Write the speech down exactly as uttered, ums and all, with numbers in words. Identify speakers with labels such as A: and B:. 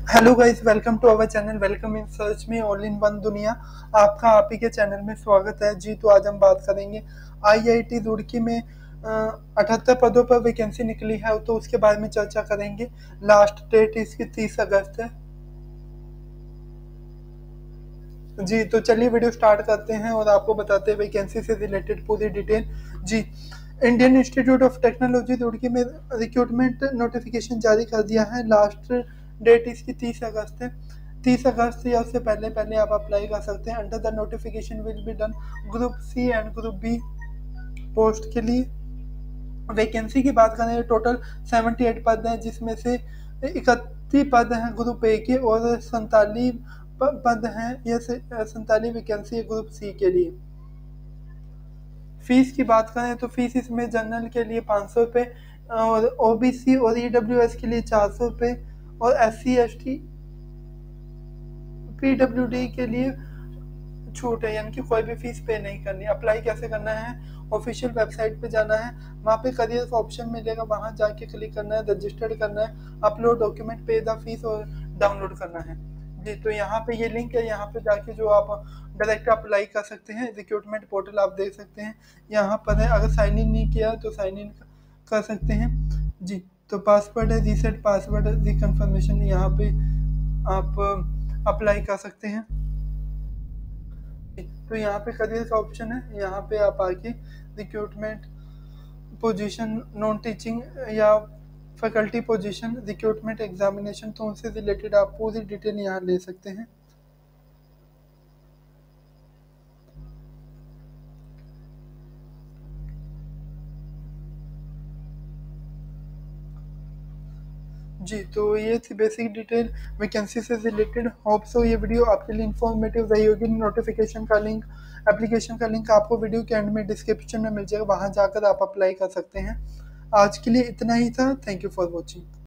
A: Hello guys, welcome to our channel. Welcome in search में all in one दुनिया। आपका आप ही के चैनल में स्वागत है जी। तो आज हम बात करेंगे आईआईटी रुड़की में अठहत्तर पदों पर वैकेंसी निकली है, तो उसके बारे में चर्चा करेंगे। लास्ट डेट इसकी तीस अगस्त है जी। तो चलिए वीडियो स्टार्ट करते हैं और आपको बताते हैं वैकेंसी से रिलेटेड पूरी डिटेल जी। Indian Institute of Technology Roorkee में रिक्रूटमेंट नोटिफिकेशन जारी कर दिया है। लास्ट डेट इसकी तीस अगस्त है। तीस अगस्त या उससे पहले पहले आप अप्लाई कर सकते हैं। Under the notification will be done group C and group B post के लिए। वैकेंसी की बात करें तो टोटल अठहत्तर पद हैं, जिसमें से इकतीस पद हैं ग्रुप ए के और सैंतालीस पद हैं, यह सैंतालीस वैकेंसी है ग्रुप सी के लिए। फीस की बात करें तो फीस इसमें जनरल के लिए पाँच सौ रुपये और ओबीसी और ईडब्ल्यूएस के लिए चार सौ रुपये और S C S T PWD के लिए छूट है, यानी कि कोई भी फीस पे नहीं करनी। अप्लाई कैसे करना है? ऑफिशियल वेबसाइट पे जाना है, वहाँ पे करियर का ऑप्शन मिलेगा, वहाँ जाके क्लिक करना है, रजिस्टर्ड करना है, upload document, pay the fees और डाउनलोड करना है जी। तो यहाँ पे ये लिंक है, यहाँ पे जाके जो आप डायरेक्ट अप्लाई कर सकते हैं। रिक्रूटमेंट पोर्टल आप देख सकते हैं, यहाँ पर है। अगर साइन इन नहीं किया तो साइन इन कर सकते हैं जी। तो पासवर्ड है, रीसेट पासवर्ड, रिकन्फर्मेशन, यहाँ पे आप अप्लाई कर सकते हैं। तो यहाँ पे करियर का ऑप्शन है, यहाँ पे आप आके रिक्रूटमेंट पोजीशन, नॉन टीचिंग या फैकल्टी पोजीशन, रिक्रूटमेंट एग्जामिनेशन, तो उनसे रिलेटेड आप पूरी डिटेल यहाँ ले सकते हैं जी। तो ये थी बेसिक डिटेल वैकेंसी से रिलेटेड। होप सो ये वीडियो आपके लिए इन्फॉर्मेटिव रही होगी। नोटिफिकेशन का लिंक, एप्लीकेशन का लिंक आपको वीडियो के एंड में डिस्क्रिप्शन में मिल जाएगा, वहाँ जाकर आप अप्लाई कर सकते हैं। आज के लिए इतना ही था। Thank you for watching.